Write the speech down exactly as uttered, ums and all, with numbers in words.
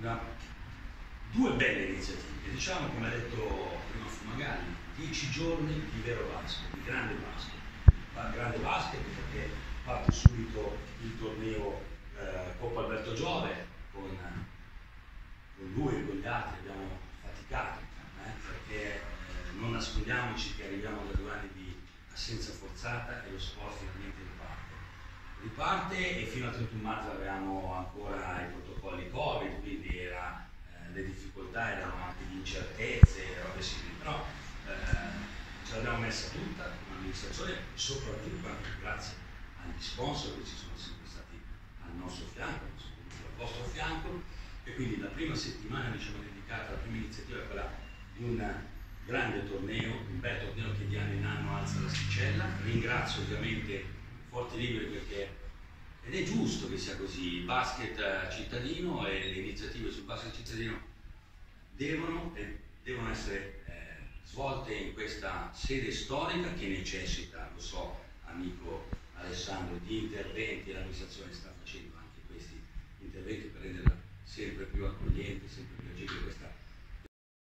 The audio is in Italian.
una, due belle iniziative, diciamo come ha detto prima Fumagalli, dieci giorni di vero basket, di grande basket, grande basket perché parte subito il torneo eh, Coppa Alberto Giove, con, con lui e con gli altri abbiamo faticato, eh, perché eh, non nascondiamoci che arriviamo da due anni di assenza forzata e lo sport finalmente riparte. Riparte e fino al trentuno marzo avevamo ancora i protocolli Covid, quindi era, eh, le difficoltà erano anche di incertezze, robe simili, però eh, ce l'abbiamo messa tutta come amministrazione, soprattutto anche grazie agli sponsor che ci sono sempre stati al nostro fianco, al vostro fianco, e quindi la prima settimana diciamo dedicata, la prima iniziativa è quella di un grande torneo, un bel torneo che di anno in anno alza l'asticella. Ringrazio ovviamente Forti Liberi perché, ed è giusto che sia così, il basket cittadino e le iniziative sul basket cittadino devono, eh, devono essere eh, svolte in questa sede storica che necessita, lo so amico Alessandro, di interventi che l'amministrazione sta facendo